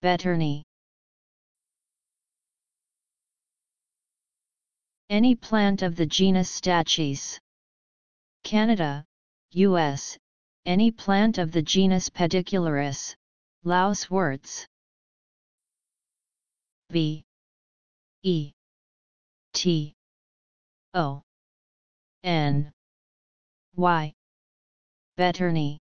betony. Any plant of the genus Stachys. Canada, U.S., any plant of the genus Pedicularis, louseworts. B E T O N Y. Betony.